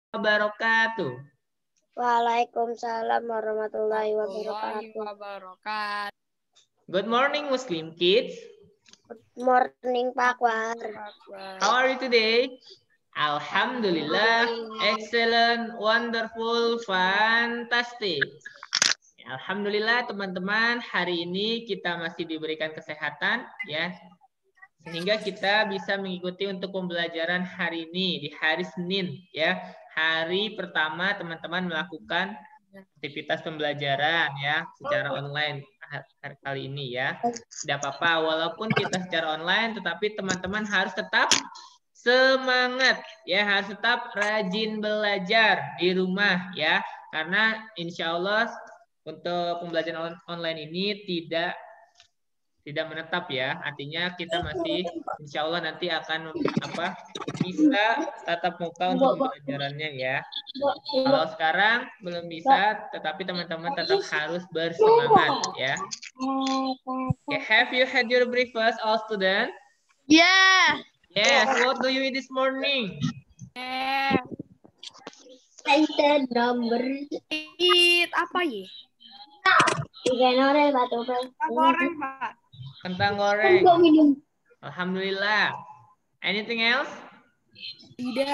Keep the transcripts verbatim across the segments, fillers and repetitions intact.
wabarakatuh. Waalaikumsalam warahmatullahi wabarakatuh. Good morning, Muslim kids. Good morning, Pak War. How are you today? Alhamdulillah, excellent, wonderful, fantastic. Alhamdulillah teman-teman, hari ini kita masih diberikan kesehatan ya. Sehingga kita bisa mengikuti untuk pembelajaran hari ini di hari Senin ya. Hari pertama teman-teman melakukan aktivitas pembelajaran ya secara online hari kali ini ya. Tidak apa-apa walaupun kita secara online tetapi teman-teman harus tetap semangat ya, harus tetap rajin belajar di rumah ya. Karena insya Allah untuk pembelajaran online ini tidak tidak menetap ya, artinya kita masih insya Allah nanti akan apa bisa tatap muka untuk pembelajarannya ya. Kalau sekarang belum bisa, tetapi teman-teman tetap harus bersemangat ya. Okay, have you had your breakfast, all students? Yeah. Yes. What do you eat this morning? Yeah. Ente number Eat apa ya? tiga nore batu Goreng, Pak. Kentang goreng. Alhamdulillah. Anything else? Tidak.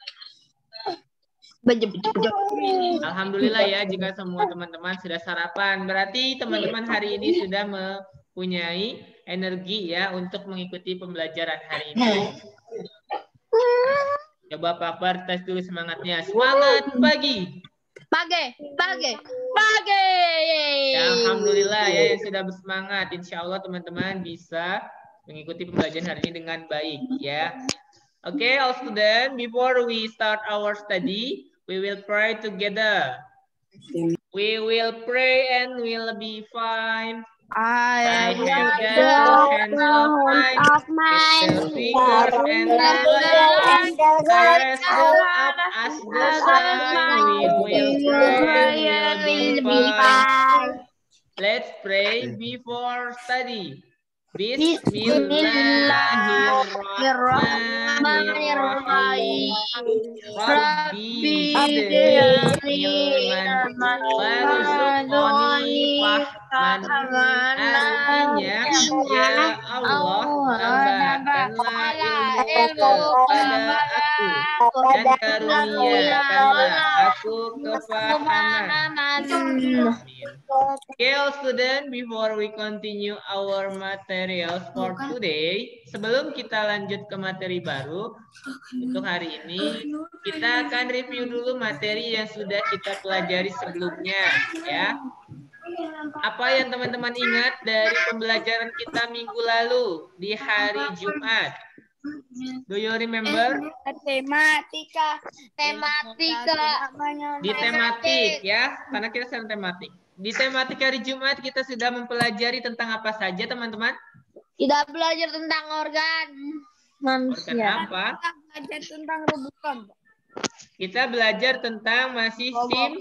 Alhamdulillah ya jika semua teman-teman sudah sarapan. Berarti teman-teman hari ini sudah mempunyai energi ya untuk mengikuti pembelajaran hari ini. Coba Pak Akbar tes dulu semangatnya. Semangat pagi. Pagi, pagi, pagi. Ya, Alhamdulillah ya yang sudah bersemangat. Insya Allah teman-teman bisa mengikuti pembelajaran hari ini dengan baik ya. Oke, okay, all students, before we start our study, we will pray together. We will pray and we'll be fine. I have got the hands of mine, the fingers and the legs, the rest go up as the sun. We will pray and we'll be fine. Let's pray before study. Bismillahirrahmanirrahim. Rabbi zidni ilman warzuqni fahman. Artinya, ya Allah, tambahkanlah ilmu kepada aku dan karuniakanlah aku kefahaman. Okay, all students, before we continue our materials for today, sebelum kita lanjut ke materi baru untuk hari ini, kita akan review dulu materi yang sudah kita pelajari sebelumnya, ya. Apa yang teman-teman ingat dari pembelajaran kita minggu lalu di hari Jumat? Do you remember? Tematika, tematika, di tematik ya, karena kita sedang tematik. Di tematik hari Jumat kita sudah mempelajari tentang apa saja, teman-teman? Kita belajar tentang organ Organ manusia. apa? Kita belajar tentang rubukan. Kita belajar tentang masih sim,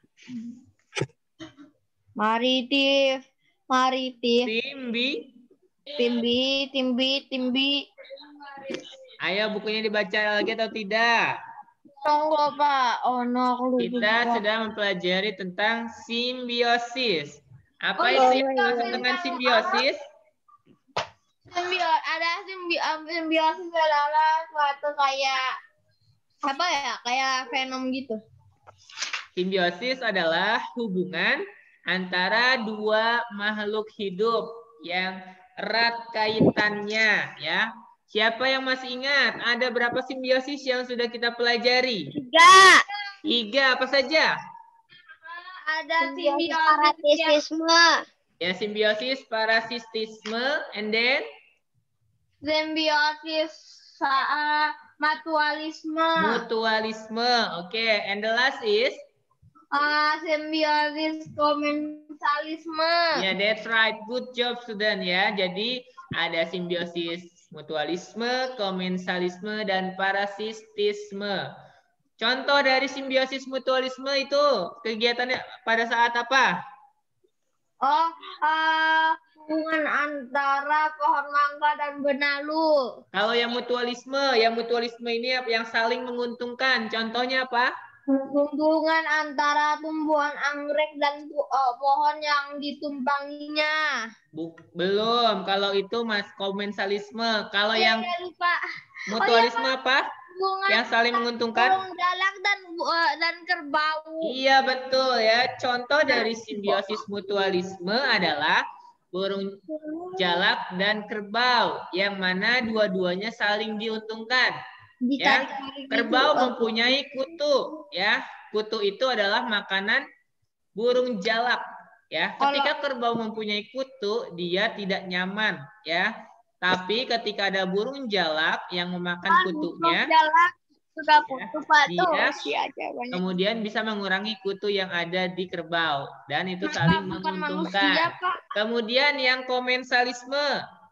Maritif, maritif, simbi. timbi, timbi, timbi. Ayo bukunya dibaca lagi atau tidak? Tunggu Pak. Oh no, aku lupa. Kita sudah mempelajari tentang simbiosis. Apa Oh, itu iya, yang iya, dimaksud iya. dengan simbiosis? Simbio- ada simbi simbiosis adalah suatu kayak apa ya? Kayak fenom gitu. Simbiosis adalah hubungan antara dua makhluk hidup yang erat kaitannya, ya. Siapa yang masih ingat? Ada berapa simbiosis yang sudah kita pelajari? Tiga. Tiga, apa saja? Ada simbiosis parasitisme. Ya, simbiosis parasitisme, and then Simbiosis uh, mutualisme. mutualisme. Oke, okay. And the last is? Uh, simbiosis komensalisme. Ya, yeah, that's right. Good job, student ya. Jadi ada simbiosis mutualisme, komensalisme, dan parasitisme. Contoh dari simbiosis mutualisme itu kegiatannya pada saat apa? Oh, uh, hubungan antara pohon mangga dan benalu. Kalau yang mutualisme, yang mutualisme ini yang saling menguntungkan. Contohnya apa? Hubungan antara tumbuhan anggrek dan uh, pohon yang ditumpanginya. Buk, belum. Kalau itu mas komensalisme. Kalau Oh, yang ya, lupa. mutualisme Oh, ya, apa? Hubungan Yang saling menguntungkan? burung jalak dan uh, dan kerbau. Iya betul ya. Contoh dari simbiosis mutualisme adalah burung jalak dan kerbau, yang mana dua-duanya saling diuntungkan. Ya, kerbau mempunyai kutu. Ya, kutu itu adalah makanan burung jalak. Ya, ketika kerbau mempunyai kutu, dia tidak nyaman. Ya, tapi ketika ada burung jalak yang memakan kutunya, jalak suka kutu Pak tuh. dia kemudian bisa mengurangi kutu yang ada di kerbau, dan itu saling menguntungkan. Kemudian yang komensalisme,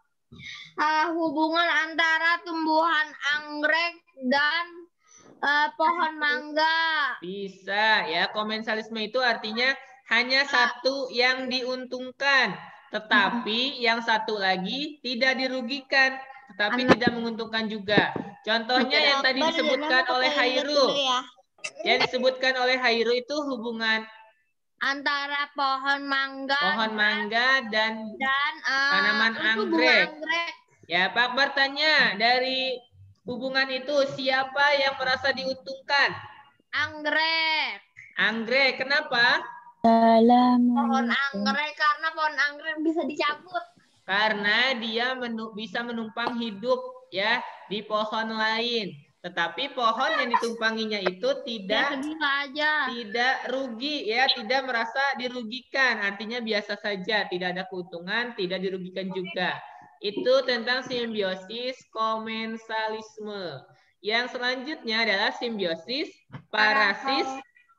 uh, hubungan antara tumbuhan anggrek dan uh, pohon mangga. Bisa ya, komensalisme itu artinya hanya satu yang diuntungkan, tetapi yang satu lagi tidak dirugikan, tetapi tidak menguntungkan juga. Contohnya yang tadi disebutkan oleh Hairu. Yang disebutkan oleh Hairu itu hubungan antara pohon mangga, pohon mangga dan, dan uh, tanaman anggrek. anggrek. Ya, Pak Akbar tanya, dari hubungan itu siapa yang merasa diuntungkan? Anggrek. Anggrek, kenapa? Pohon anggrek, karena pohon anggrek bisa dicabut. Karena dia menu, bisa menumpang hidup ya di pohon lain. Tetapi pohon yang ditumpanginya itu tidak aja. tidak rugi ya, tidak merasa dirugikan. Artinya biasa saja, tidak ada keuntungan, tidak dirugikan juga. Itu tentang simbiosis komensalisme. Yang selanjutnya adalah simbiosis parasisisme.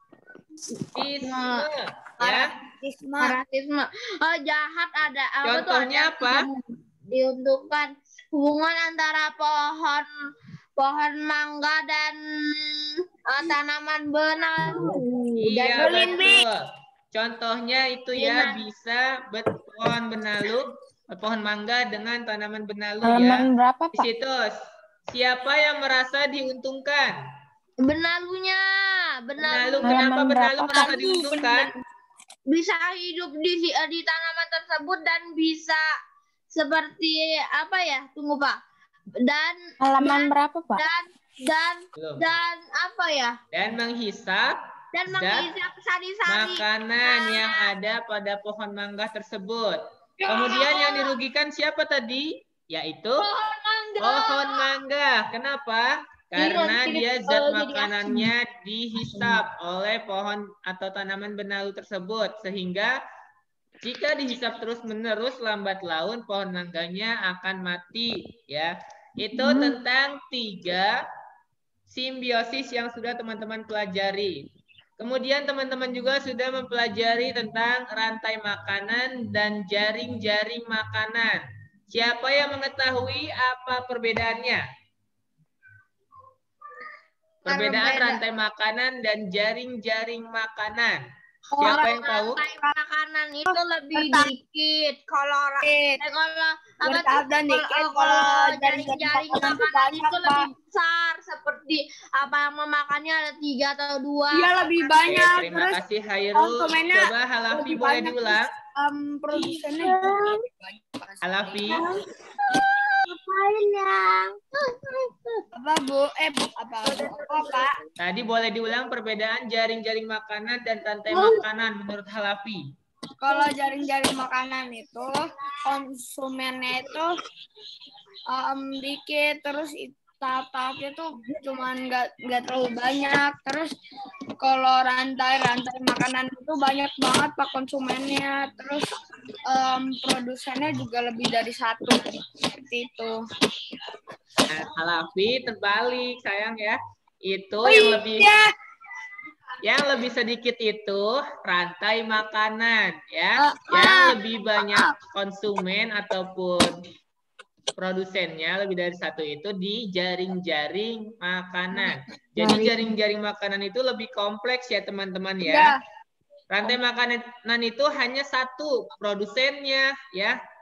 Ya. Parasisme. Oh, jahat ada apa? Contohnya tuh, ada apa? Diuntungkan hubungan antara pohon pohon mangga dan uh, tanaman benalu. Iya, betul. Contohnya itu ya, bisa pohon benalu, pohon mangga dengan tanaman benalu. Halaman ya. Berapa, Pak? Di situ siapa yang merasa diuntungkan? Benalunya. Benalu. Benalu. Kenapa benalu merasa diuntungkan? Bisa hidup di di tanaman tersebut dan bisa seperti apa ya? Tunggu Pak. Dan halaman dan, berapa Pak? Dan dan Belum. dan apa ya? Dan menghisap dan menghisap sari-sari makanan nah. yang ada pada pohon mangga tersebut. Kemudian yang dirugikan siapa tadi? Yaitu pohon mangga. Pohon mangga. Kenapa? Karena dia zat makanannya dihisap oleh pohon atau tanaman benalu tersebut, sehingga jika dihisap terus-menerus lambat laun pohon mangganya akan mati ya. Itu hmm. tentang tiga simbiosis yang sudah teman-teman pelajari. Kemudian teman-teman juga sudah mempelajari tentang rantai makanan dan jaring-jaring makanan. Siapa yang mengetahui apa perbedaannya? Perbedaan rantai makanan dan jaring-jaring makanan. Siapa yang tahu? Rantai makanan itu lebih dikit. Kalau eh, kalau apa tuh? Kalau, kalau jaring-jaring makanan itu lebih besar. Seperti apa yang memakannya ada tiga atau dua. Iya lebih banyak. Oke, terima Terus, kasih Hairul. Coba Halafi boleh diulang. Um, produsennya Halafi. Ngapain yang? Apa Bu? Eh Bu, apa? Apa? Tadi boleh diulang perbedaan jaring-jaring makanan dan rantai makanan menurut Halafi. Kalau jaring-jaring makanan itu konsumennya itu um, dikit, terus tahap-tahapnya tuh cuman nggak nggak terlalu banyak. Terus kalau rantai-rantai makanan itu banyak banget pak konsumennya. Terus um, produsennya juga lebih dari satu seperti itu. Nah, Halafi terbalik sayang ya. Itu oh, yang lebih iya. yang lebih sedikit itu rantai makanan ya. Uh, yang uh, lebih banyak konsumen ataupun produsennya lebih dari satu itu di jaring-jaring makanan. Jadi jaring-jaring makanan itu lebih kompleks ya teman-teman ya. Rantai makanan itu hanya satu produsennya ya.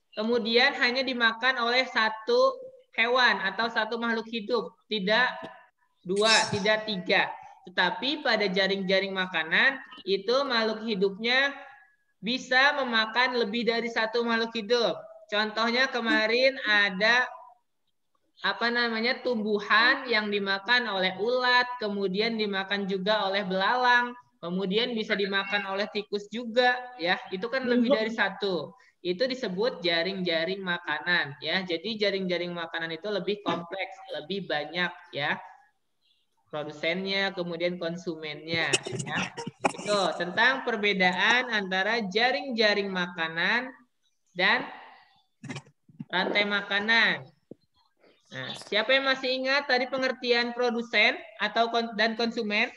kemudian hanya dimakan oleh satu hewan atau satu makhluk hidup, tidak dua, tidak tiga. Tetapi pada jaring-jaring makanan itu makhluk hidupnya bisa memakan lebih dari satu makhluk hidup. Contohnya kemarin ada apa namanya tumbuhan yang dimakan oleh ulat, kemudian dimakan juga oleh belalang, kemudian bisa dimakan oleh tikus juga, ya. Itu kan lebih dari satu. Itu disebut jaring-jaring makanan, ya. Jadi jaring-jaring makanan itu lebih kompleks, lebih banyak, ya. Produsennya, kemudian konsumennya, ya. Itu tentang perbedaan antara jaring-jaring makanan dan rantai makanan. Nah, siapa yang masih ingat tadi pengertian produsen atau dan konsumen?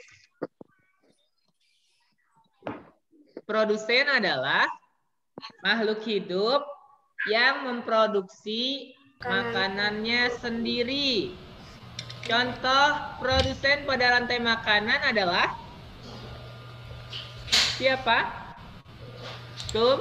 Produsen adalah makhluk hidup yang memproduksi makanannya sendiri. Contoh produsen pada rantai makanan adalah siapa? Tum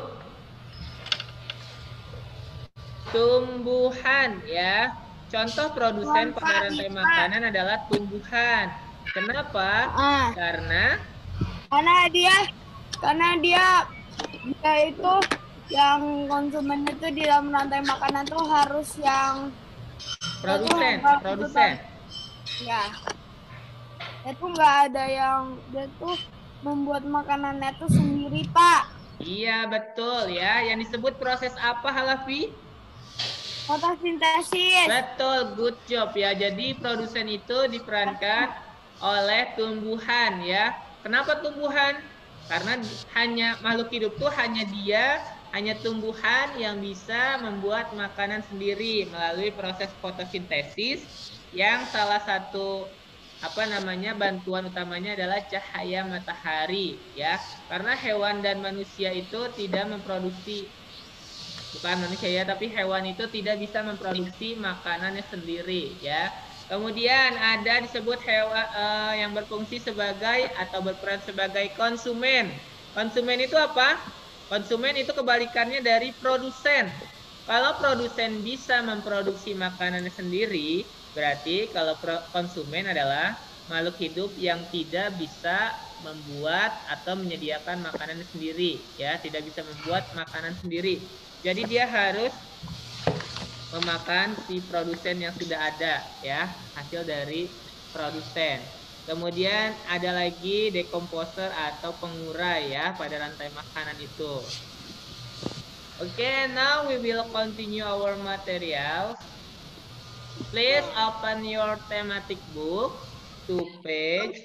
tumbuhan, ya. Contoh produsen pada rantai makanan adalah tumbuhan. Kenapa? Ah. Karena Karena dia, karena dia, dia itu yang konsumen itu di dalam rantai makanan tuh harus yang produsen, itu, produsen. Ya, itu nggak ada yang dia tuh membuat makanannya tuh sendiri, Pak. Iya betul ya. Yang disebut proses apa, Halafi? Fotosintesis. Betul, good job ya. Jadi produsen itu diperankan oleh tumbuhan ya. Kenapa tumbuhan? Karena hanya makhluk hidup tuh hanya dia, hanya tumbuhan yang bisa membuat makanan sendiri melalui proses fotosintesis yang salah satu apa namanya bantuan utamanya adalah cahaya matahari ya. Karena hewan dan manusia itu tidak memproduksi bukan manusia ya, tapi hewan itu tidak bisa memproduksi makanannya sendiri ya. Kemudian ada disebut hewan uh, yang berfungsi sebagai atau berperan sebagai konsumen. Konsumen itu apa? Konsumen itu kebalikannya dari produsen. Kalau produsen bisa memproduksi makanannya sendiri, berarti kalau konsumen adalah makhluk hidup yang tidak bisa membuat atau menyediakan makanannya sendiri ya, tidak bisa membuat makanan sendiri. Jadi dia harus memakan si produsen yang sudah ada ya, hasil dari produsen. Kemudian ada lagi decomposer atau pengurai ya pada rantai makanan itu. Oke, okay, now we will continue our materials. Please open your thematic book to page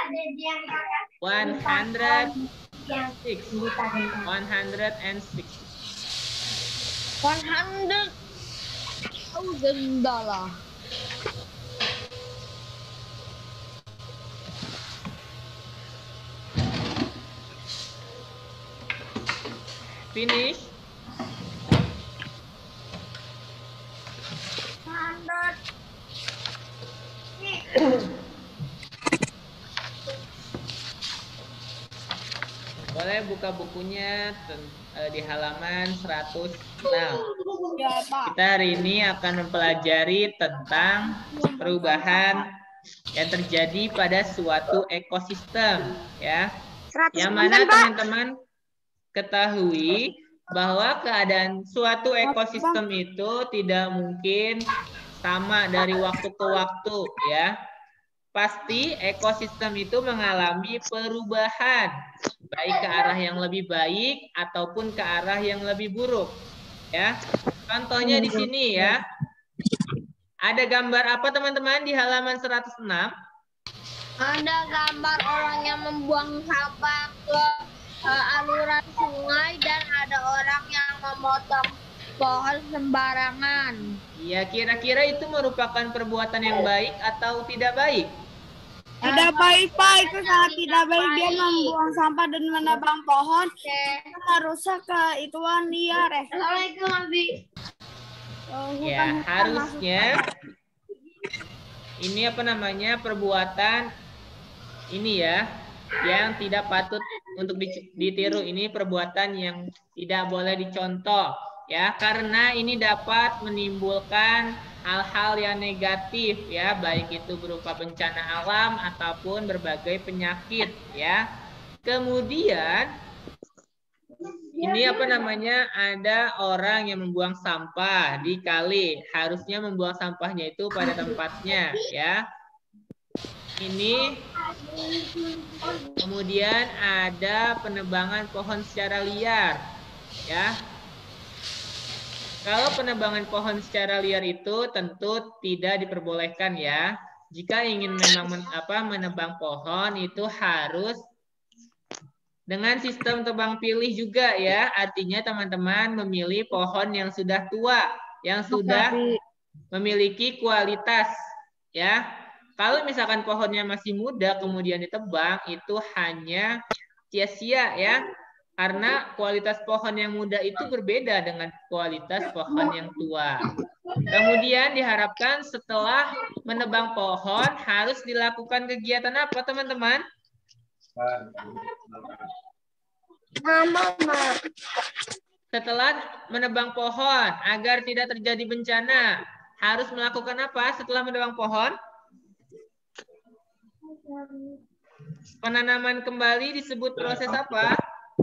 one hundred six. one hundred six. one hundred thousand dollar. Finish. Boleh buka bukunya di halaman seratus enam. Ya, Pak. Kita hari ini akan mempelajari tentang perubahan yang terjadi pada suatu ekosistem ya. Yang mana teman-teman ketahui bahwa keadaan suatu ekosistem itu tidak mungkin sama dari waktu ke waktu ya. Pasti ekosistem itu mengalami perubahan, baik ke arah yang lebih baik ataupun ke arah yang lebih buruk. Ya, contohnya di sini ya. Ada gambar apa teman-teman di halaman seratus enam? Ada gambar orang yang membuang sampah ke uh, aluran sungai dan ada orang yang memotong pohon sembarangan. Iya, kira-kira itu merupakan perbuatan yang baik atau tidak baik? Tidak baik, Pak. Itu sangat tidak baik. Dia membuang sampah dan menebang pohon. Itu merusak ke ituan liar. Eh. Assalamualaikum, Abi. Oh, ya, harusnya ini apa namanya perbuatan ini ya, yang tidak patut untuk ditiru. Ini perbuatan yang tidak boleh dicontoh. ya, karena ini dapat menimbulkan hal-hal yang negatif ya, baik itu berupa bencana alam ataupun berbagai penyakit ya. Kemudian ini apa namanya, ada orang yang membuang sampah di kali, harusnya membuang sampahnya itu pada tempatnya ya. Ini kemudian ada penebangan pohon secara liar ya. Kalau penebangan pohon secara liar itu tentu tidak diperbolehkan ya. Jika ingin memang men, apa, menebang pohon itu harus dengan sistem tebang pilih juga ya. Artinya teman-teman memilih pohon yang sudah tua, yang sudah memiliki kualitas ya. Kalau misalkan pohonnya masih muda kemudian ditebang itu hanya sia-sia ya. Karena kualitas pohon yang muda itu berbeda dengan kualitas pohon yang tua. Kemudian diharapkan setelah menebang pohon harus dilakukan kegiatan apa teman-teman? Setelah menebang pohon agar tidak terjadi bencana, harus melakukan apa setelah menebang pohon? Penanaman kembali disebut proses apa?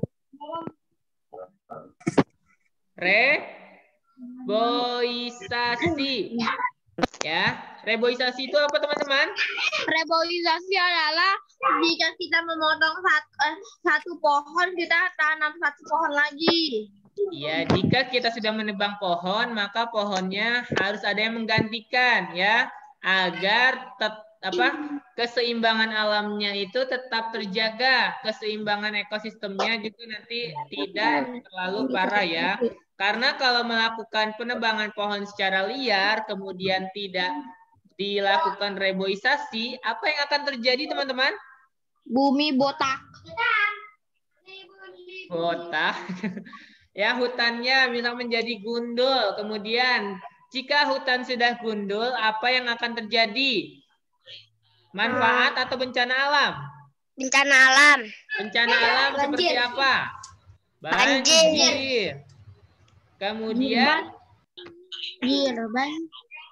Reboisasi. Ya, reboisasi itu apa teman-teman? Reboisasi adalah jika kita memotong satu, eh, satu pohon, kita tanam satu pohon lagi. Ya, jika kita sudah menebang pohon, maka pohonnya harus ada yang menggantikan ya, agar tet, apa keseimbangan alamnya itu tetap terjaga, keseimbangan ekosistemnya juga nanti tidak terlalu parah ya. Karena kalau melakukan penebangan pohon secara liar kemudian tidak dilakukan reboisasi, apa yang akan terjadi teman-teman? Bumi botak. Botak. Ya, hutannya bisa menjadi gundul. Kemudian jika hutan sudah gundul, apa yang akan terjadi? Manfaat atau bencana alam? Bencana alam. Bencana alam Banjir. seperti apa? Banjir. Kemudian Banjir, banjir.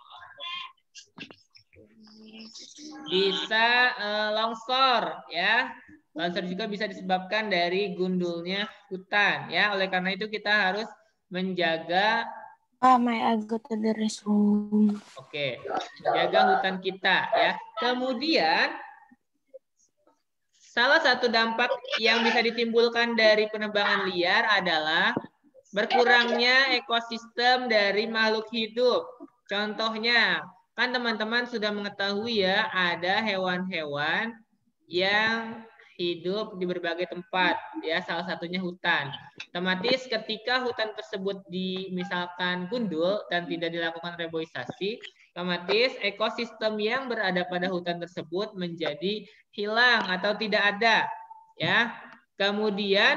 bisa uh, longsor ya. Longsor juga bisa disebabkan dari gundulnya hutan ya. Oleh karena itu kita harus menjaga Ah, my I go to the restroom. Oke, menjaga hutan kita ya. Kemudian salah satu dampak yang bisa ditimbulkan dari penebangan liar adalah berkurangnya ekosistem dari makhluk hidup. Contohnya, kan teman-teman sudah mengetahui ya, ada hewan-hewan yang hidup di berbagai tempat ya, salah satunya hutan. Otomatis ketika hutan tersebut di misalkan gundul dan tidak dilakukan reboisasi, otomatis ekosistem yang berada pada hutan tersebut menjadi hilang atau tidak ada ya. Kemudian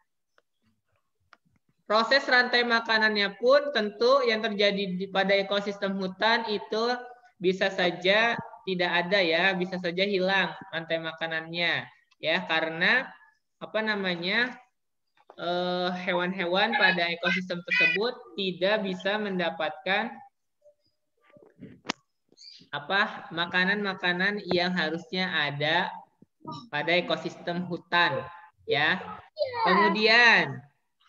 proses rantai makanannya pun tentu yang terjadi di, pada ekosistem hutan itu bisa saja tidak ada ya, bisa saja hilang rantai makanannya ya, karena apa namanya hewan-hewan eh, pada ekosistem tersebut tidak bisa mendapatkan apa makanan-makanan yang harusnya ada pada ekosistem hutan ya. Kemudian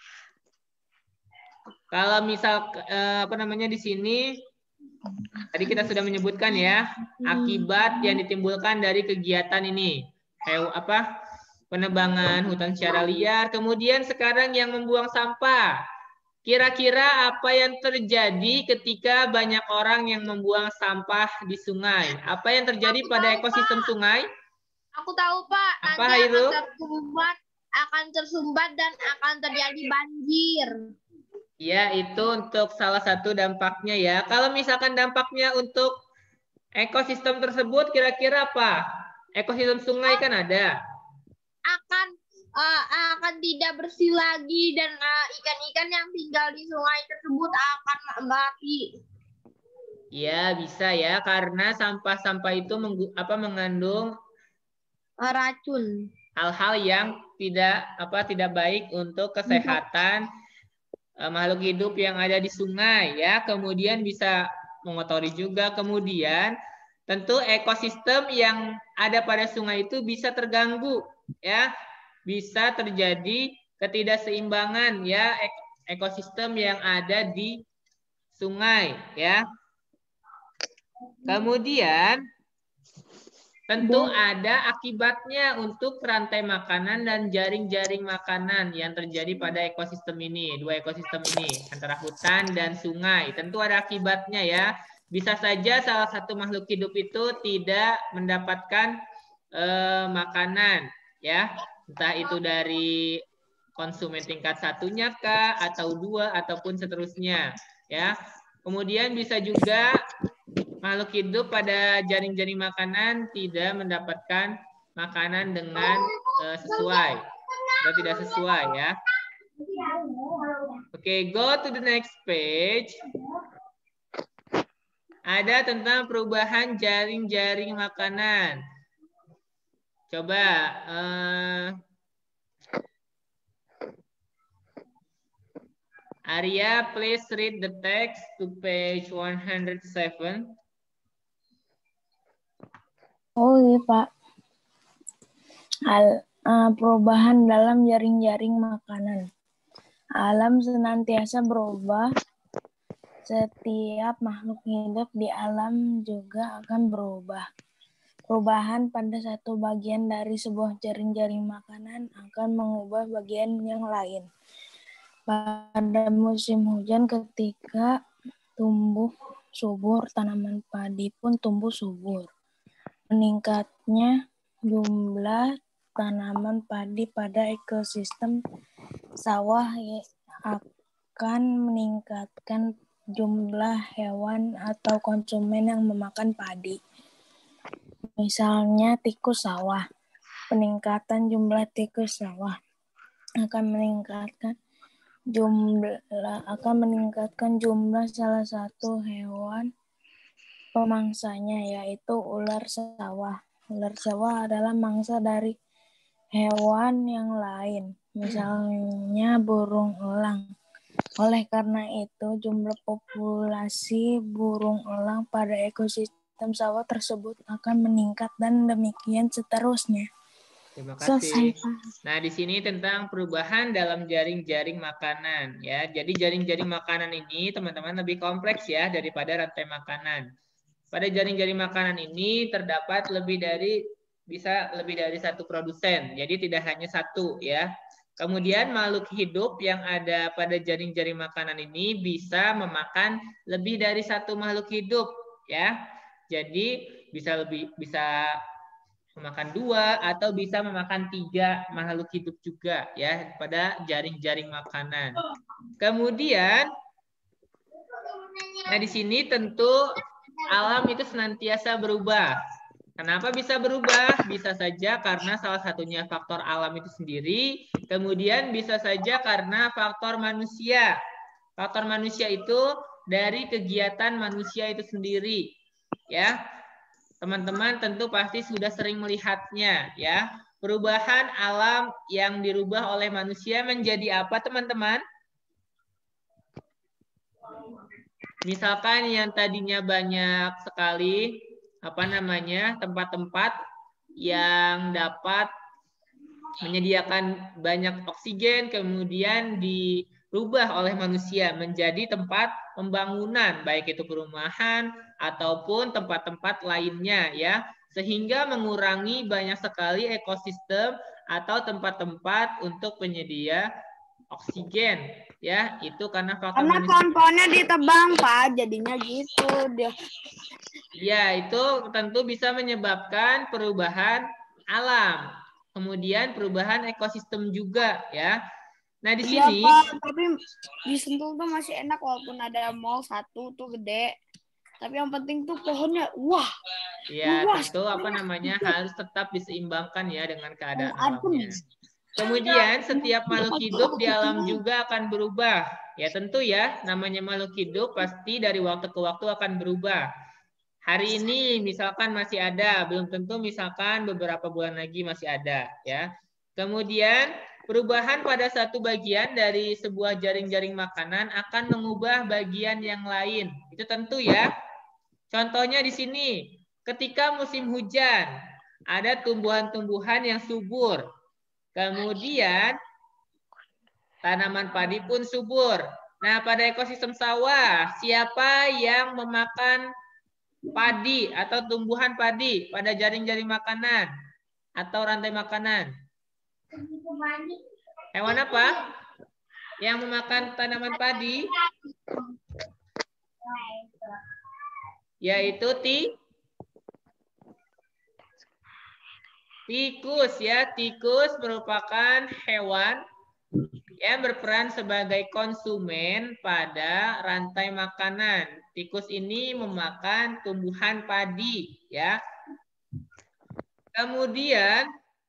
kalau misal eh, apa namanya di sini tadi kita sudah menyebutkan ya akibat yang ditimbulkan dari kegiatan ini, hew apa penebangan hutan secara liar. Kemudian sekarang yang membuang sampah. Kira-kira apa yang terjadi ketika banyak orang yang membuang sampah di sungai? Apa yang terjadi pada ekosistem sungai? Aku tahu Pak. Apa nanti itu? Akan tersumbat, akan tersumbat dan akan terjadi banjir. Ya, itu untuk salah satu dampaknya ya. Kalau misalkan dampaknya untuk ekosistem tersebut, kira-kira apa? Ekosistem sungai kan ada. Akan uh, akan tidak bersih lagi dan ikan-ikan uh, yang tinggal di sungai tersebut akan mati. Ya, bisa ya, karena sampah-sampah itu menggu, apa mengandung uh, racun. Hal-hal yang tidak apa tidak baik untuk kesehatan uh, makhluk hidup yang ada di sungai ya. Kemudian bisa mengotori juga. Kemudian tentu ekosistem yang ada pada sungai itu bisa terganggu ya. Bisa terjadi ketidakseimbangan ya ekosistem yang ada di sungai ya. Kemudian tentu ada akibatnya untuk rantai makanan dan jaring-jaring makanan yang terjadi pada ekosistem ini, dua ekosistem ini, antara hutan dan sungai. Tentu ada akibatnya ya. Bisa saja salah satu makhluk hidup itu tidak mendapatkan eh, makanan, ya. Entah itu dari konsumen tingkat satunya kah, atau dua, ataupun seterusnya, ya. Kemudian bisa juga makhluk hidup pada jaring-jaring makanan tidak mendapatkan makanan dengan uh, sesuai atau tidak sesuai ya. Oke, okay, go to the next page. Ada tentang perubahan jaring-jaring makanan. Coba uh, Arya, please read the text to page one hundred seven. Oh iya Pak. Al, uh, perubahan dalam jaring-jaring makanan. Alam senantiasa berubah. Setiap makhluk hidup di alam juga akan berubah. Perubahan pada satu bagian dari sebuah jaring-jaring makanan akan mengubah bagian yang lain. Pada musim hujan ketika tumbuh subur, tanaman padi pun tumbuh subur. Meningkatnya jumlah tanaman padi pada ekosistem sawah akan meningkatkan jumlah hewan atau konsumen yang memakan padi. Misalnya tikus sawah. Peningkatan jumlah tikus sawah akan meningkatkan jumlah akan meningkatkan jumlah salah satu hewan pemangsanya, yaitu ular sawah. Ular sawah adalah mangsa dari hewan yang lain, misalnya burung elang. Oleh karena itu, jumlah populasi burung elang pada ekosistem sawah tersebut akan meningkat dan demikian seterusnya. Terima kasih. Nah, di sini tentang perubahan dalam jaring-jaring makanan ya. Jadi jaring-jaring makanan ini teman-teman lebih kompleks ya daripada rantai makanan. Pada jaring-jaring makanan ini terdapat lebih dari bisa lebih dari satu produsen. Jadi tidak hanya satu ya. Kemudian makhluk hidup yang ada pada jaring-jaring makanan ini bisa memakan lebih dari satu makhluk hidup ya. Jadi bisa lebih bisa memakan dua atau bisa memakan tiga makhluk hidup juga ya pada jaring-jaring makanan. Kemudian, nah di sini tentu alam itu senantiasa berubah. Kenapa bisa berubah? Bisa saja karena salah satunya faktor alam itu sendiri, kemudian bisa saja karena faktor manusia. Faktor manusia itu dari kegiatan manusia itu sendiri, ya. Teman-teman tentu pasti sudah sering melihatnya, ya. Perubahan alam yang dirubah oleh manusia menjadi apa, teman-teman? Misalkan yang tadinya banyak sekali apa namanya tempat-tempat yang dapat menyediakan banyak oksigen, kemudian dirubah oleh manusia menjadi tempat pembangunan, baik itu perumahan ataupun tempat-tempat lainnya ya, sehingga mengurangi banyak sekali ekosistem atau tempat-tempat untuk penyedia oksigen ya, itu karena faktor karena pohon-pohonnya ditebang Pak, jadinya gitu dia. Ya, itu tentu bisa menyebabkan perubahan alam, kemudian perubahan ekosistem juga ya. Nah di iya, sini Pak, tapi di Sentul tuh masih enak walaupun ada mall satu tuh gede, tapi yang penting tuh pohonnya wah. Ya luas. tentu apa namanya harus tetap diseimbangkan ya dengan keadaan alamnya. Kemudian setiap makhluk hidup di alam juga akan berubah. Ya tentu ya, namanya makhluk hidup pasti dari waktu ke waktu akan berubah. Hari ini misalkan masih ada, belum tentu misalkan beberapa bulan lagi masih ada ya. Kemudian perubahan pada satu bagian dari sebuah jaring-jaring makanan akan mengubah bagian yang lain. Itu tentu ya. Contohnya di sini, ketika musim hujan, ada tumbuhan-tumbuhan yang subur. Kemudian tanaman padi pun subur. Nah, pada ekosistem sawah, siapa yang memakan padi atau tumbuhan padi pada jaring-jaring makanan atau rantai makanan? Hewan apa yang memakan tanaman padi? Yaitu ti tikus ya. Tikus merupakan hewan yang berperan sebagai konsumen pada rantai makanan. Tikus ini memakan tumbuhan padi ya. Kemudian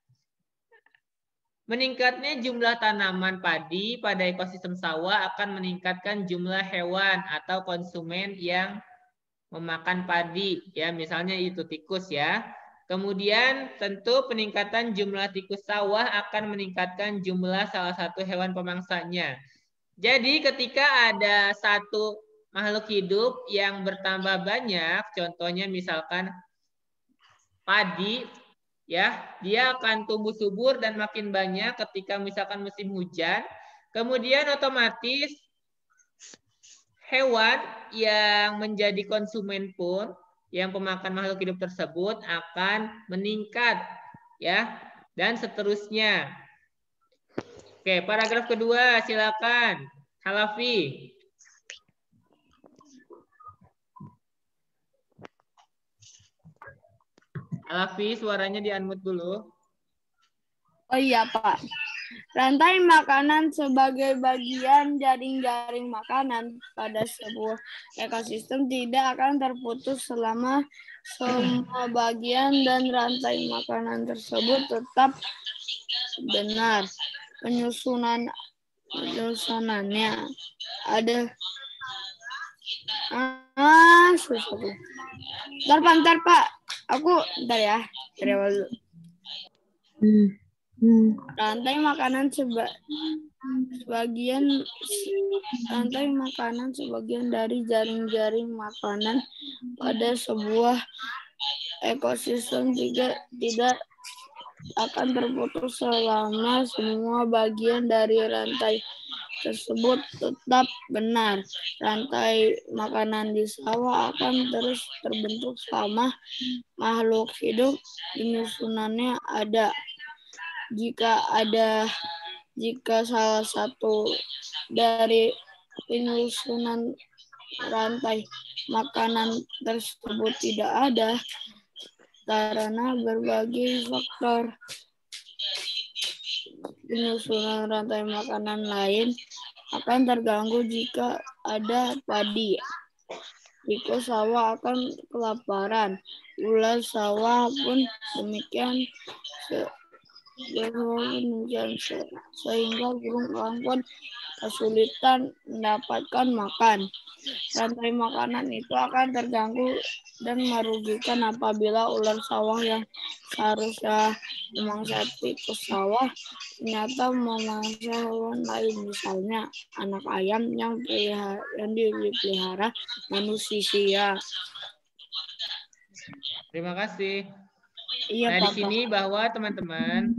meningkatnya jumlah tanaman padi pada ekosistem sawah akan meningkatkan jumlah hewan atau konsumen yang memakan padi ya, misalnya itu tikus ya. Kemudian tentu peningkatan jumlah tikus sawah akan meningkatkan jumlah salah satu hewan pemangsanya. Jadi ketika ada satu makhluk hidup yang bertambah banyak, contohnya misalkan padi ya, dia akan tumbuh subur dan makin banyak ketika misalkan musim hujan. Kemudian otomatis hewan yang menjadi konsumen pun, yang pemakan makhluk hidup tersebut akan meningkat ya, dan seterusnya. Oke, paragraf kedua silakan Halafi. Halafi, suaranya di-unmute dulu. Oh iya, Pak. Rantai makanan sebagai bagian jaring-jaring makanan pada sebuah ekosistem tidak akan terputus selama semua bagian dan rantai makanan tersebut tetap benar. Penyusunan penyusunannya ada ah susah tuh. Bentar, Pak, bentar, Pak. Aku bentar ya. Dari awal dulu. Hmm. Hmm. Rantai makanan seba, sebagian rantai makanan sebagian dari jaring-jaring makanan pada sebuah ekosistem juga tidak akan terputus selama semua bagian dari rantai tersebut tetap benar. Rantai makanan di sawah akan terus terbentuk selama makhluk hidup penyusunannya ada. Jika ada jika salah satu dari penyusunan rantai makanan tersebut tidak ada karena berbagai faktor, penyusunan rantai makanan lain akan terganggu. Jika ada padi, tikus sawah akan kelaparan, ular sawah pun demikian. Demikian sehingga burung-burung pun kesulitan mendapatkan makan. Rantai makanan itu akan terganggu dan merugikan apabila ular sawah yang seharusnya memangsa tikus sawah ternyata memangsa hewan lain, misalnya anak ayam yang yang dipelihara manusia. Terima kasih. Iya, nah, Papa. di sini bahwa teman-teman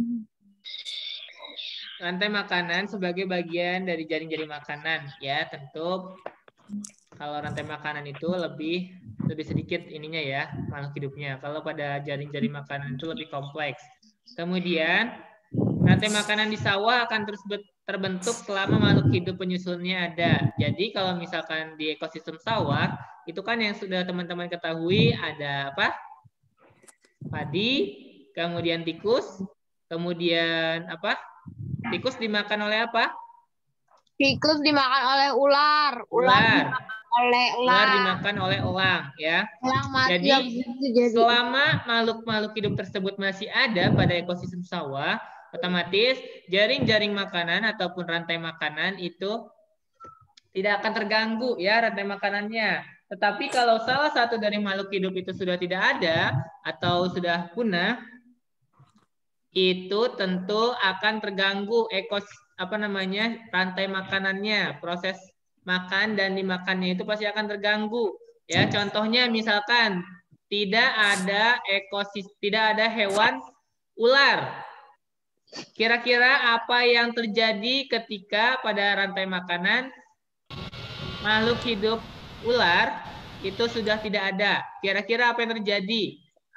rantai makanan sebagai bagian dari jaring-jaring makanan ya, tentu kalau rantai makanan itu lebih lebih sedikit ininya ya, makhluk hidupnya. Kalau pada jaring-jaring makanan itu lebih kompleks. Kemudian rantai makanan di sawah akan terus terbentuk selama makhluk hidup penyusunnya ada. Jadi kalau misalkan di ekosistem sawah itu kan yang sudah teman-teman ketahui ada apa? Padi, kemudian tikus, kemudian apa? Tikus dimakan oleh apa? Tikus dimakan oleh ular. Ular, Ular. dimakan oleh elang. Ular dimakan oleh elang ya. Elang mati. Jadi, jadi selama makhluk-makhluk hidup tersebut masih ada pada ekosistem sawah, otomatis jaring-jaring makanan ataupun rantai makanan itu tidak akan terganggu ya rantai makanannya. Tetapi kalau salah satu dari makhluk hidup itu sudah tidak ada atau sudah punah, itu tentu akan terganggu ekos apa namanya rantai makanannya, proses makan dan dimakannya itu pasti akan terganggu. Ya, contohnya misalkan tidak ada ekosistem, tidak ada hewan ular. Kira-kira apa yang terjadi ketika pada rantai makanan makhluk hidup ular itu sudah tidak ada? Kira-kira apa yang terjadi?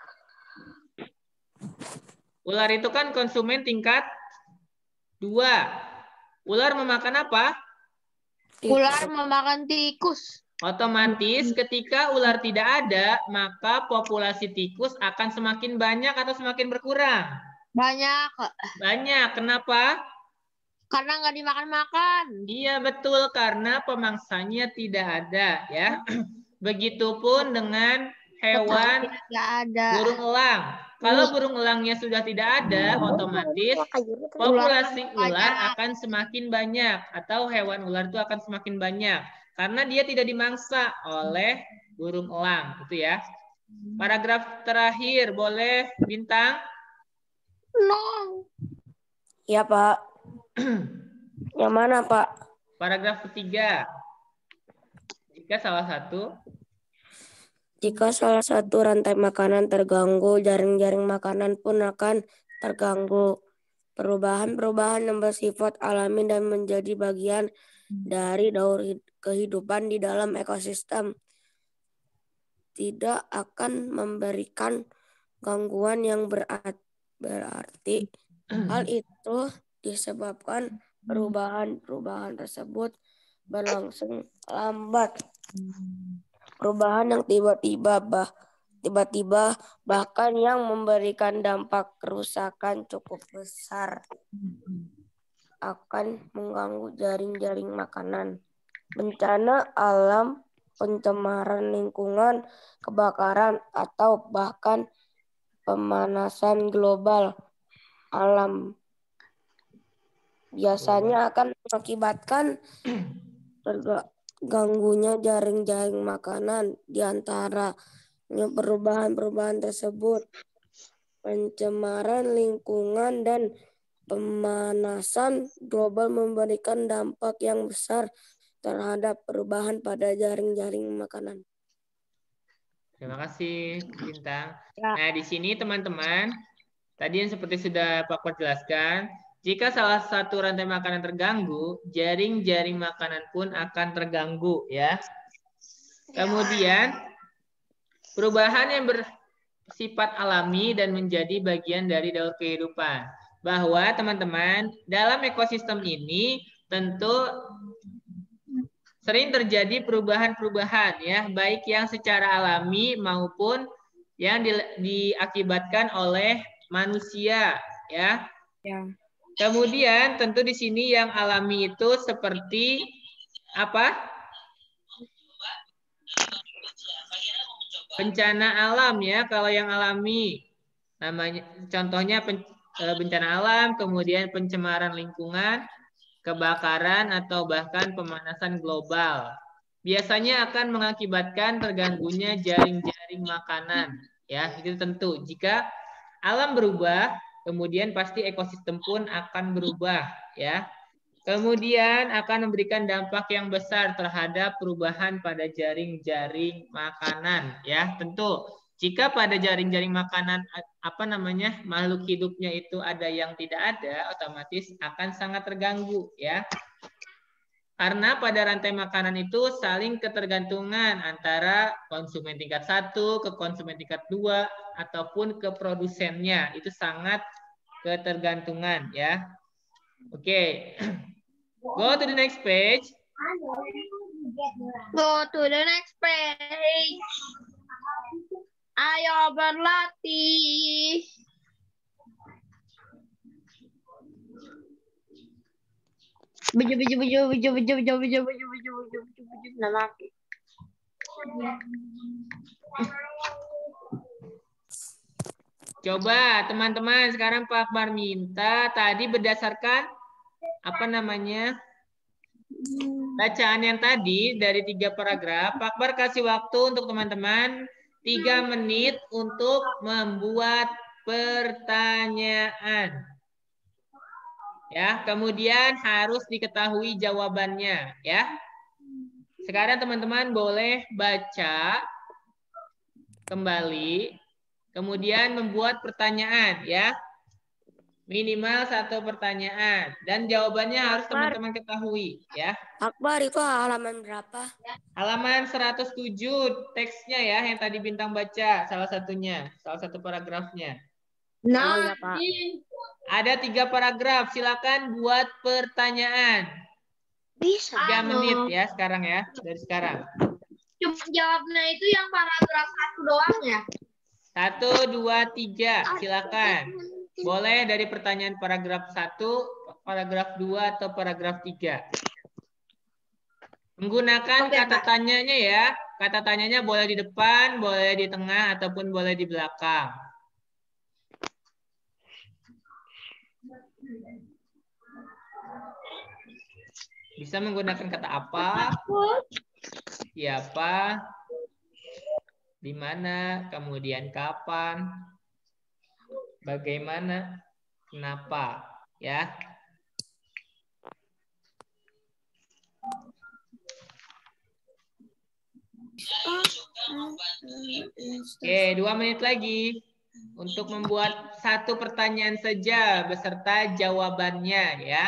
Ular itu kan konsumen tingkat dua. Ular memakan apa? Ular memakan tikus. Otomatis ketika ular tidak ada, maka populasi tikus akan semakin banyak atau semakin berkurang? Banyak. Banyak. Kenapa? Karena nggak dimakan-makan. Iya betul, karena pemangsanya tidak ada, ya. Begitupun dengan hewan ada. burung elang. Kalau burung elangnya sudah tidak ada, otomatis populasi ular akan semakin banyak atau hewan ular itu akan semakin banyak karena dia tidak dimangsa oleh burung elang, gitu ya. Paragraf terakhir boleh Bintang? No. Ya, Pak. Yang mana, Pak? Paragraf ketiga. Jika salah satu Jika salah satu rantai makanan terganggu, jaring-jaring makanan pun akan terganggu. Perubahan-perubahan yang bersifat alami dan menjadi bagian dari daur kehidupan di dalam ekosistem tidak akan memberikan gangguan yang berarti. Hal itu disebabkan perubahan-perubahan tersebut berlangsung lambat. Perubahan yang tiba-tiba bah, tiba-tiba bahkan yang memberikan dampak kerusakan cukup besar akan mengganggu jaring-jaring makanan. Bencana alam, pencemaran lingkungan, kebakaran, atau bahkan pemanasan global alam biasanya akan mengakibatkan terganggunya jaring-jaring makanan. Di antara perubahan-perubahan tersebut, pencemaran lingkungan dan pemanasan global memberikan dampak yang besar terhadap perubahan pada jaring-jaring makanan. Terima kasih, Bintang. Nah, di sini teman-teman, tadi yang seperti sudah Pak Kwat jelaskan, jika salah satu rantai makanan terganggu, jaring-jaring makanan pun akan terganggu, ya. Kemudian, perubahan yang bersifat alami dan menjadi bagian dari daur kehidupan. Bahwa teman-teman, dalam ekosistem ini tentu sering terjadi perubahan-perubahan, ya, baik yang secara alami maupun yang di, diakibatkan oleh manusia, ya. Ya. Kemudian tentu di sini yang alami itu seperti apa? Bencana alam, ya. Kalau yang alami namanya contohnya bencana alam, kemudian pencemaran lingkungan, kebakaran atau bahkan pemanasan global. Biasanya akan mengakibatkan terganggunya jaring-jaring makanan, ya. Itu tentu. Jika alam berubah, kemudian pasti ekosistem pun akan berubah, ya. Kemudian akan memberikan dampak yang besar terhadap perubahan pada jaring-jaring makanan, ya. Tentu jika pada jaring-jaring makanan apa namanya makhluk hidupnya itu ada yang tidak ada, otomatis akan sangat terganggu, ya. Karena pada rantai makanan itu saling ketergantungan antara konsumen tingkat satu ke konsumen tingkat dua ataupun ke produsennya, itu sangat ketergantungan, ya. Oke, okay. Go to the next page. Go to the next page. Ayo berlatih. Baju baju baju baju baju baju baju baju baju baju baju baju nama. Coba teman-teman sekarang Pak Akbar minta tadi berdasarkan apa namanya bacaan yang tadi dari tiga paragraf, Pak Akbar kasih waktu untuk teman-teman tiga menit untuk membuat pertanyaan. Ya, kemudian harus diketahui jawabannya, ya. Sekarang teman-teman boleh baca kembali, kemudian membuat pertanyaan, ya. Minimal satu pertanyaan dan jawabannya harus teman-teman ketahui, ya. Akbar, itu halaman berapa? Halaman seratus tujuh teksnya ya, yang tadi Bintang baca salah satunya, salah satu paragrafnya. Nah, Oh, iya, Pak. Ada tiga paragraf, silakan buat pertanyaan. Bisa. Tiga menit ya sekarang ya, dari sekarang. Cuma jawabnya itu yang paragraf satu doang ya? Satu, dua, tiga, silakan. Boleh dari pertanyaan paragraf satu, paragraf dua, atau paragraf tiga. Menggunakan Oke, kata Pak. tanyanya ya. Kata tanyanya boleh di depan, boleh di tengah, ataupun boleh di belakang. Bisa menggunakan kata apa, siapa, di mana, kemudian kapan, bagaimana, kenapa, ya. Oke, dua menit lagi untuk membuat satu pertanyaan saja beserta jawabannya, ya.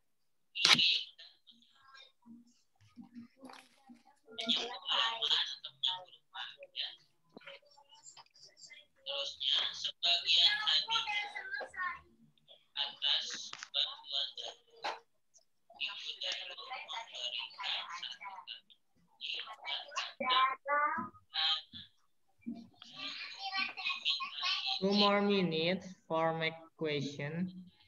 Two more minutes for my question.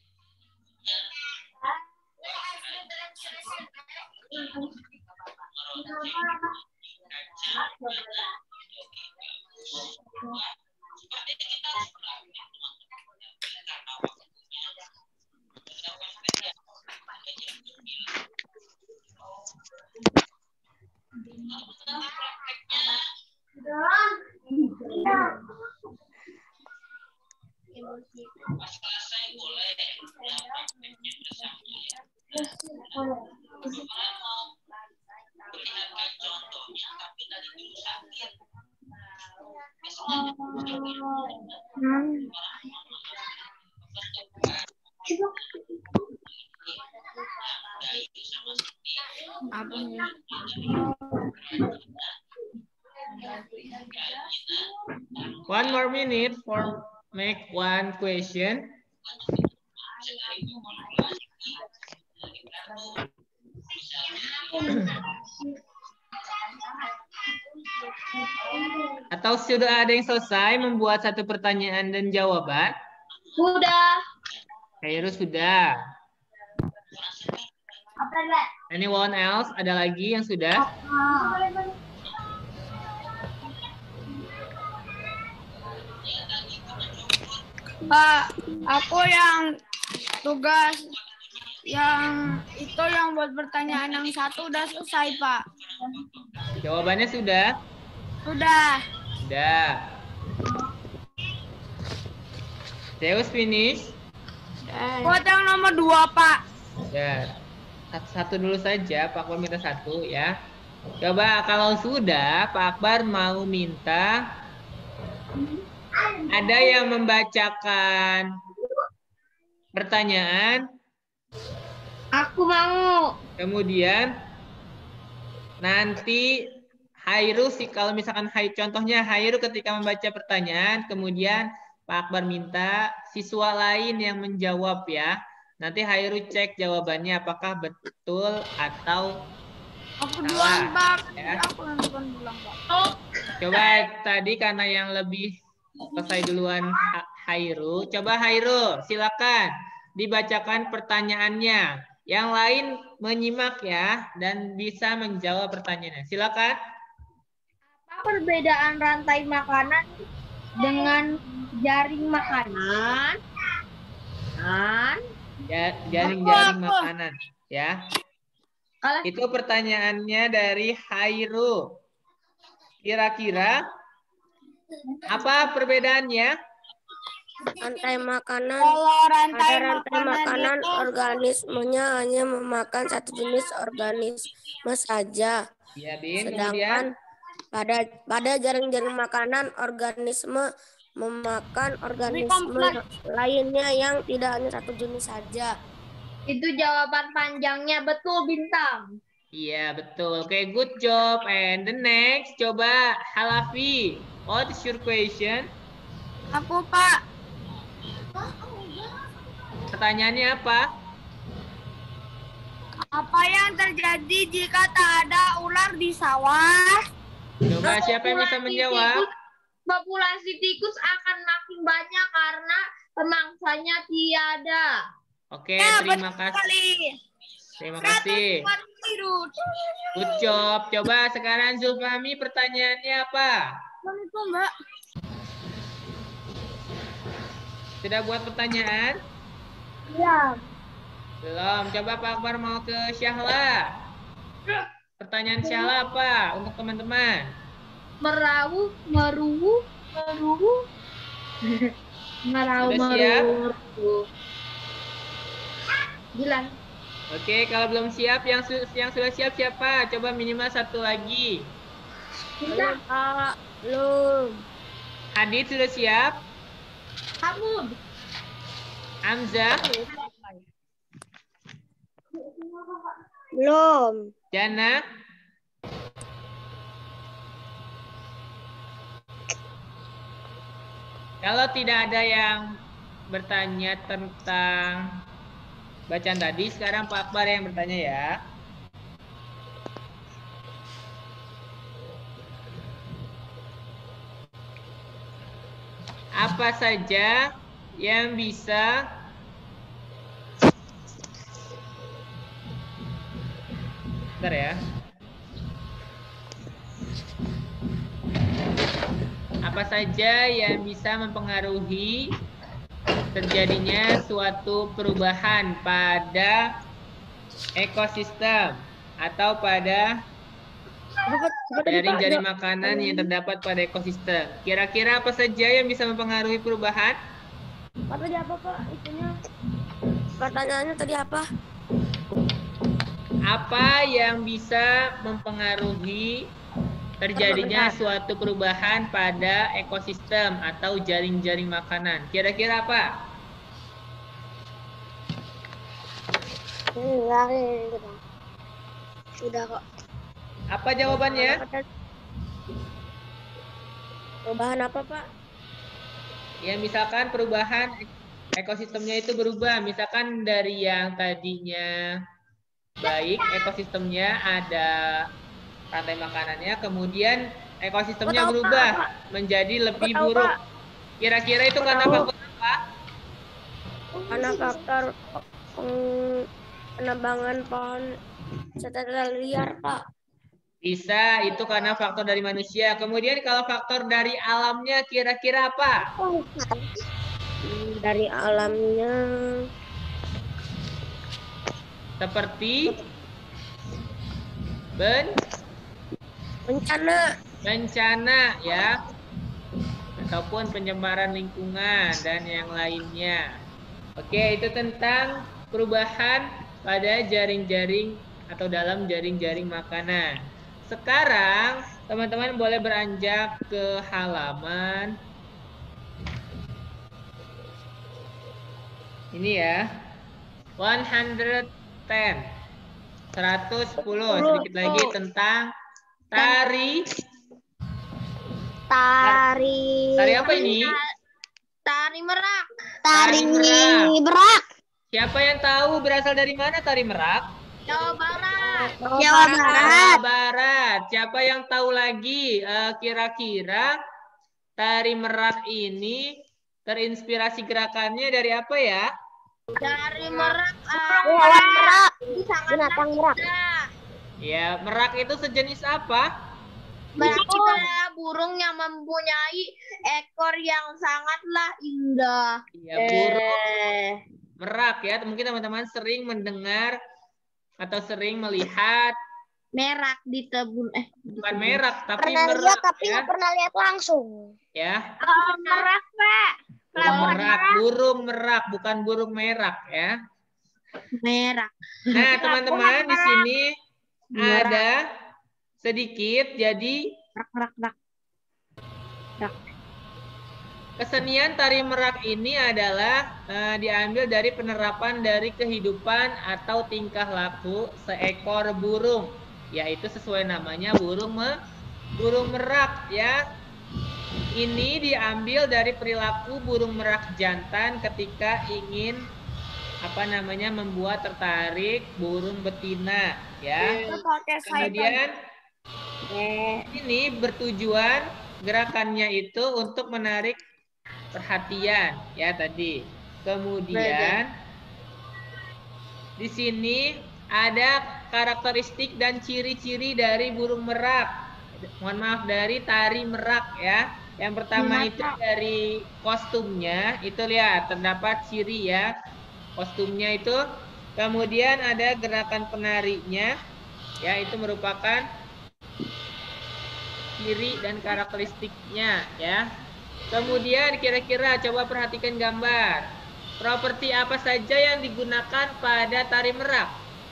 One more minute for make one question. Atau sudah ada yang selesai membuat satu pertanyaan dan jawaban? Sudah. Kairu sudah. Anyone else? Ada lagi yang sudah? Pak, aku yang tugas yang itu yang buat pertanyaan yang satu udah selesai, Pak. Jawabannya sudah? Sudah. Sudah. Zeus finish? Buat yang nomor dua, Pak. Ya. Satu-satu dulu saja, Pak Akbar minta satu ya. Coba kalau sudah, Pak Akbar mau minta ada yang membacakan pertanyaan. Aku mau. Kemudian nanti Hairu sih, kalau misalkan Hai, contohnya Hairu ketika membaca pertanyaan, kemudian Pak Akbar minta siswa lain yang menjawab ya. Nanti Hairu cek jawabannya apakah betul atau Aku salah. duluan, Pak. Ya. Aku nanti duluan, Pak. Coba tadi karena yang lebih selesai duluan Hairu. Coba Hairu, silakan dibacakan pertanyaannya. Yang lain menyimak ya dan bisa menjawab pertanyaannya. Silakan. Apa perbedaan rantai makanan dengan jaring makanan? Dan Ya, jaring-jaring makanan ya. kalau Itu pertanyaannya dari Hairu. Kira-kira apa perbedaannya? rantai makanan. Kalau rantai Pada rantai makanan, makanan, itu organismenya hanya memakan satu jenis organisme saja. Ya, Bin. Kemudian Sedangkan pada pada jaring-jaring makanan, organisme memakan organisme lainnya yang tidak hanya satu jenis saja. Itu jawaban panjangnya betul, Bintang. iya, betul. Oke, good job. And the next, coba Halafi. What is your question? aku Pak. Pertanyaannya apa? Apa yang terjadi jika tak ada ular di sawah? Coba siapa yang bisa menjawab? Tikus, populasi tikus akan makin banyak karena pemangsanya tiada. Oke, Ya, terima betul kasih. sekali. Terima kasih. Good job. Coba sekarang Zulfahmi pertanyaannya apa? Itu Mbak. Sudah buat pertanyaan? Iya. Belum. Coba Pak Akbar mau ke Syahla. Pertanyaan Syahla apa untuk teman-teman? Merawu, meruwu, meruwu. Merawu, Sudah siap? meruwu. Bilang. Oke, kalau belum siap, yang su- yang sudah siap siapa? Coba minimal satu lagi. Belum, Pak. Belum. Hadid sudah siap? Hamud. Hamzah? Belum. Jana? Kalau tidak ada yang bertanya tentang bacaan tadi, sekarang Pak Akbar yang bertanya ya. Apa saja yang bisa Bentar ya. Apa saja yang bisa mempengaruhi terjadinya suatu perubahan pada ekosistem atau pada jaring-jaring makanan yang terdapat pada ekosistem? Kira-kira apa saja yang bisa mempengaruhi perubahan? Pak tadi apa Pak? Itunya. Pertanyaannya tadi apa? Apa yang bisa mempengaruhi terjadinya suatu perubahan pada ekosistem atau jaring-jaring makanan? Kira-kira apa? Enggak, sudah kok. Apa jawabannya? Perubahan apa Pak? Ya, misalkan perubahan ekosistemnya itu berubah. Misalkan dari yang tadinya baik, ekosistemnya ada rantai makanannya, kemudian ekosistemnya berubah menjadi lebih buruk. Kira-kira itu karena faktor apa? Karena faktor penebangan pohon secara liar, Pak. Bisa, itu karena faktor dari manusia. Kemudian kalau faktor dari alamnya kira-kira apa? Dari alamnya seperti ben bencana, bencana ya, ataupun pencemaran lingkungan dan yang lainnya. Oke, itu tentang perubahan pada jaring-jaring atau dalam jaring-jaring makanan. Sekarang teman-teman boleh beranjak ke halaman ini ya, seratus sepuluh. seratus sepuluh. Sedikit lagi tentang tari. Tari. Tari apa ini? Tari merak. Tari merak. Merak. Siapa yang tahu berasal dari mana tari merak? Jawa Barat. Jawa Barat. Jawa Barat. Siapa yang tahu lagi? Kira-kira tari merak ini terinspirasi gerakannya dari apa ya? Dari merak. Hewan merak. Binatang merak. Ya, merak itu sejenis apa? Merak itu adalah burung yang mempunyai ekor yang sangatlah indah. Ya, burung merak ya. Mungkin teman-teman sering mendengar atau sering melihat merak di kebun. Eh, bukan merak, tapi Pernah merak. lihat tapi Ya. nggak pernah lihat langsung. Ya. Oh, merak, Pak. Merak, burung merak, bukan burung merak ya. Merah. Nah, teman-teman di sini ada sedikit jadi Rak, rak, rak. kesenian tari merak ini adalah uh, diambil dari penerapan dari kehidupan atau tingkah laku seekor burung, yaitu sesuai namanya burung me, burung merak ya. Ini diambil dari perilaku burung merak jantan ketika ingin apa namanya membuat tertarik burung betina ya. Kemudian ini bertujuan gerakannya itu untuk menarik perhatian ya tadi. Kemudian di sini ada karakteristik dan ciri-ciri dari burung merak. Mohon maaf, dari tari merak ya. Yang pertama itu dari kostumnya, itu lihat terdapat ciri ya. Kostumnya itu. Kemudian ada gerakan penarinya ya, itu merupakan ciri dan karakteristiknya ya. Kemudian kira-kira coba perhatikan gambar. Properti apa saja yang digunakan pada tari merak?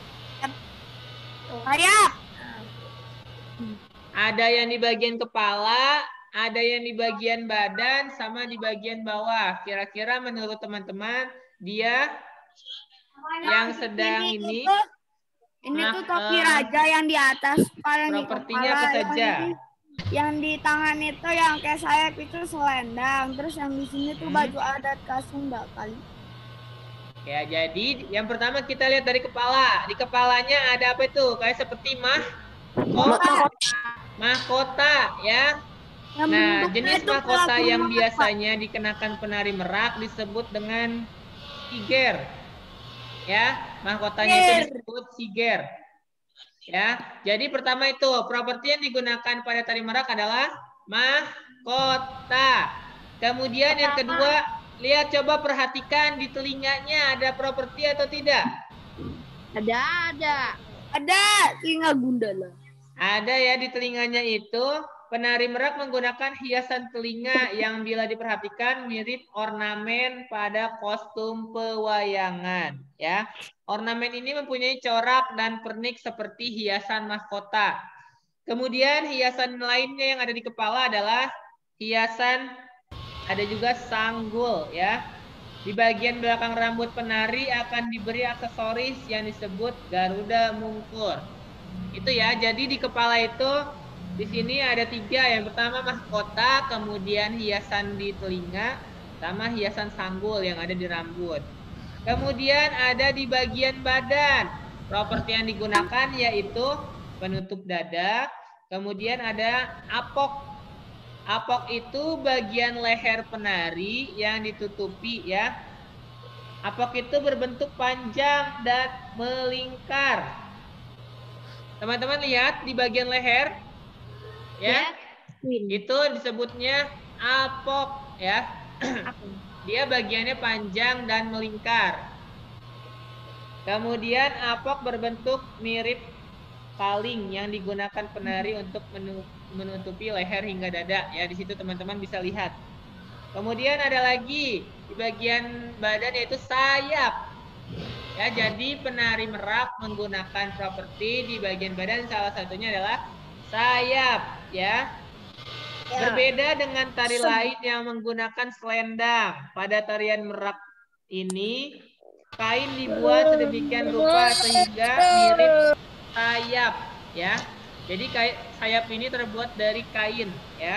Sayap. Ada yang di bagian kepala, ada yang di bagian badan, sama di bagian bawah. Kira-kira menurut teman-teman dia yang sedang ini, ini ini tuh topi uh, raja yang di atas, paling propertinya apa saja? Yang di, yang di tangan itu yang kayak sayap itu selendang, terus yang di sini tuh hmm. baju adat khas Sunda kali. Ya, jadi yang pertama kita lihat dari kepala. Di kepalanya ada apa itu? Kayak seperti mah mahkota, mahkota ya. Yang nah, jenis mahkota yang banget, biasanya Pak. dikenakan penari merak disebut dengan siger. Ya, mahkotanya itu disebut siger. Ya, jadi pertama itu properti yang digunakan pada tari merak adalah mahkota. Kemudian yang kedua, lihat coba perhatikan di telinganya ada properti atau tidak? Ada, ada. Ada telinga gundala. Ada ya di telinganya itu. Penari merak menggunakan hiasan telinga yang bila diperhatikan mirip ornamen pada kostum pewayangan ya. Ornamen ini mempunyai corak dan pernik seperti hiasan mahkota. Kemudian hiasan lainnya yang ada di kepala adalah hiasan, ada juga sanggul ya. Di bagian belakang rambut penari akan diberi aksesoris yang disebut garuda mungkur. Itu ya, jadi di kepala itu di sini ada tiga. Yang pertama mahkota, kemudian hiasan di telinga, sama hiasan sanggul yang ada di rambut. Kemudian ada di bagian badan. Properti yang digunakan yaitu penutup dada. Kemudian ada apok. Apok itu bagian leher penari yang ditutupi ya. Apok itu berbentuk panjang dan melingkar. Teman-teman lihat di bagian leher. Ya, itu disebutnya apok ya. Dia bagiannya panjang dan melingkar. Kemudian apok berbentuk mirip paling yang digunakan penari untuk menutupi leher hingga dada ya. Di situ teman-teman bisa lihat. Kemudian ada lagi di bagian badan yaitu sayap. Ya, jadi penari merak menggunakan properti di bagian badan, salah satunya adalah sayap ya. Ya. Berbeda dengan tari lain yang menggunakan selendang. Pada tarian merak ini kain dibuat sedemikian rupa sehingga mirip sayap ya. Jadi kain sayap ini terbuat dari kain ya.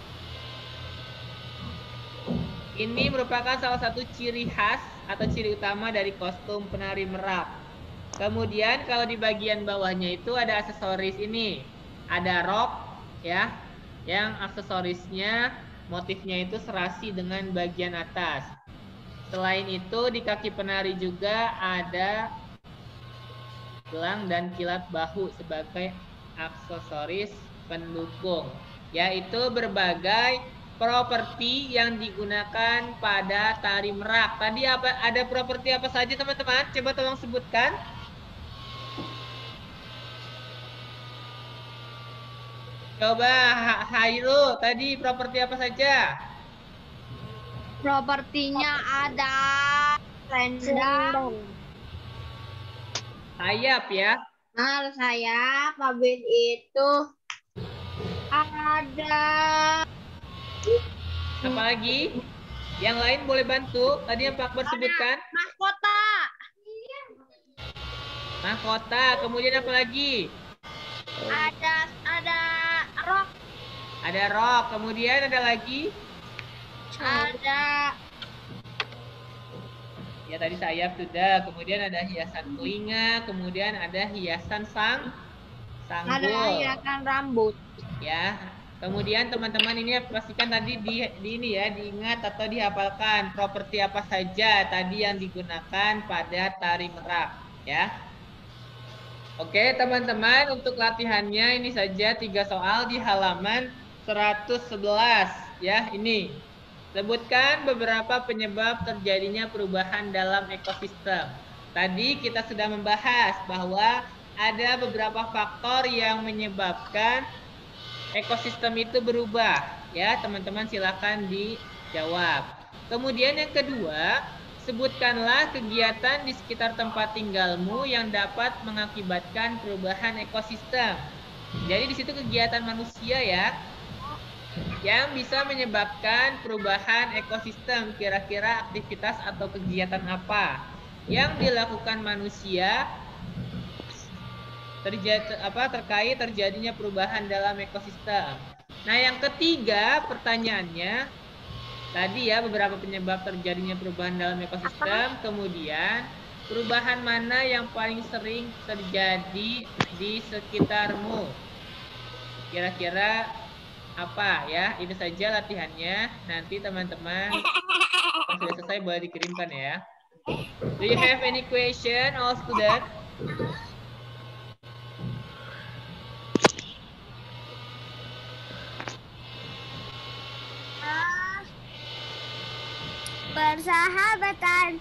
Ini merupakan salah satu ciri khas atau ciri utama dari kostum penari merak. Kemudian kalau di bagian bawahnya itu ada aksesoris ini. Ada rok ya, yang aksesorisnya motifnya itu serasi dengan bagian atas. Selain itu di kaki penari juga ada gelang dan kilat bahu sebagai aksesoris pendukung, yaitu berbagai properti yang digunakan pada tari merak. Tadi apa, ada properti apa saja teman-teman? Coba tolong sebutkan. Coba Hairul, tadi properti apa saja? Propertinya ada selendang, sayap ya. nah sayap, habis itu ada Apalagi? Yang lain boleh bantu. Tadi yang Pak Akbar sebutkan. mahkota. Mahkota. Kemudian apa lagi? Ada ada rok. Ada rok. Kemudian ada lagi? Ada Ya tadi sayap sudah. Kemudian ada hiasan telinga. Kemudian ada hiasan sang sanggul. ada hiasan rambut. Ya. Kemudian teman-teman ini pastikan tadi di, di ini ya diingat atau dihafalkan properti apa saja tadi yang digunakan pada tari merak ya. Oke teman-teman, untuk latihannya ini saja tiga soal di halaman seratus sebelas ya. Ini sebutkan beberapa penyebab terjadinya perubahan dalam ekosistem. Tadi kita sudah membahas bahwa ada beberapa faktor yang menyebabkan ekosistem itu berubah ya. Teman-teman silakan dijawab. Kemudian yang kedua, sebutkanlah kegiatan di sekitar tempat tinggalmu yang dapat mengakibatkan perubahan ekosistem. Jadi di situ kegiatan manusia ya yang bisa menyebabkan perubahan ekosistem. Kira-kira aktivitas atau kegiatan apa yang dilakukan manusia terjadi apa terkait terjadinya perubahan dalam ekosistem. Nah, yang ketiga pertanyaannya tadi ya beberapa penyebab terjadinya perubahan dalam ekosistem, kemudian perubahan mana yang paling sering terjadi di sekitarmu? Kira-kira apa ya? Ini saja latihannya. Nanti teman-teman sudah selesai boleh dikirimkan ya. Do you have any question, all students? Persahabatan.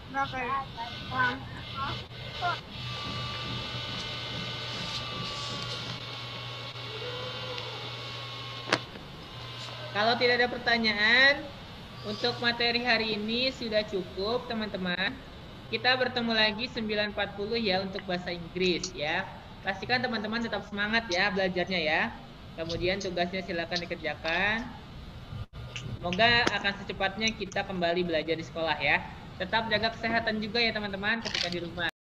Kalau tidak ada pertanyaan, untuk materi hari ini sudah cukup, teman-teman. Kita bertemu lagi sembilan empat puluh ya untuk bahasa Inggris ya. Pastikan teman-teman tetap semangat ya belajarnya ya. Kemudian tugasnya silakan dikerjakan. Semoga akan secepatnya kita kembali belajar di sekolah ya. Tetap jaga kesehatan juga ya teman-teman ketika di rumah.